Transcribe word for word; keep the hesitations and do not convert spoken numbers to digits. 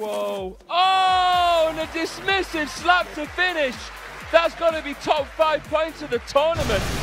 Whoa. Oh, and a dismissive slap to finish. That's got to be top five points of the tournament.